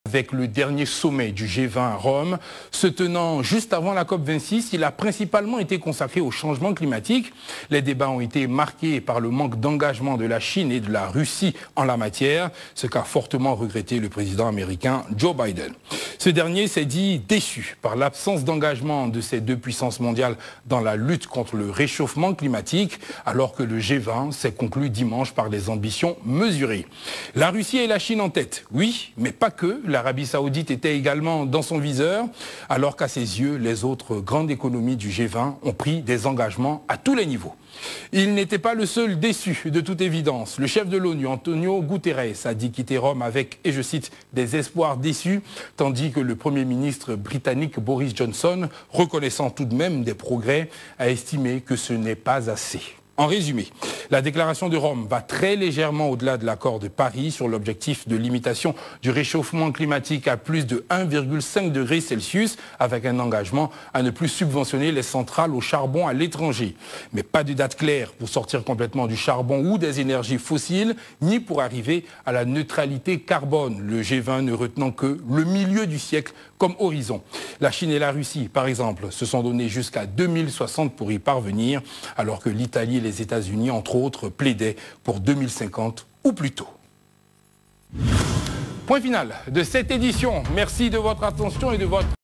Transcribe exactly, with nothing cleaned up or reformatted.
Avec le dernier sommet du G vingt à Rome, se tenant juste avant la COP vingt-six, il a principalement été consacré au changement climatique. Les débats ont été marqués par le manque d'engagement de la Chine et de la Russie en la matière, ce qu'a fortement regretté le président américain Joe Biden. Ce dernier s'est dit déçu par l'absence d'engagement de ces deux puissances mondiales dans la lutte contre le réchauffement climatique, alors que le G vingt s'est conclu dimanche par des ambitions mesurées. La Russie et la Chine en tête, oui, mais pas que. L'Arabie Saoudite était également dans son viseur, alors qu'à ses yeux, les autres grandes économies du G vingt ont pris des engagements à tous les niveaux. Il n'était pas le seul déçu, de toute évidence. Le chef de l'ONU, Antonio Guterres, a dit quitter Rome avec, et je cite, des espoirs déçus, tandis que le Premier ministre britannique Boris Johnson, reconnaissant tout de même des progrès, a estimé que ce n'est pas assez. En résumé, la déclaration de Rome va très légèrement au-delà de l'accord de Paris sur l'objectif de limitation du réchauffement climatique à plus de un virgule cinq degrés Celsius, avec un engagement à ne plus subventionner les centrales au charbon à l'étranger. Mais pas de date claire pour sortir complètement du charbon ou des énergies fossiles, ni pour arriver à la neutralité carbone, le G vingt ne retenant que le milieu du siècle comme horizon. La Chine et la Russie, par exemple, se sont donné jusqu'à deux mille soixante pour y parvenir, alors que l'Italie et les États-Unis, entre autres, plaidaient pour deux mille cinquante ou plus tôt. Point final de cette édition. Merci de votre attention et de votre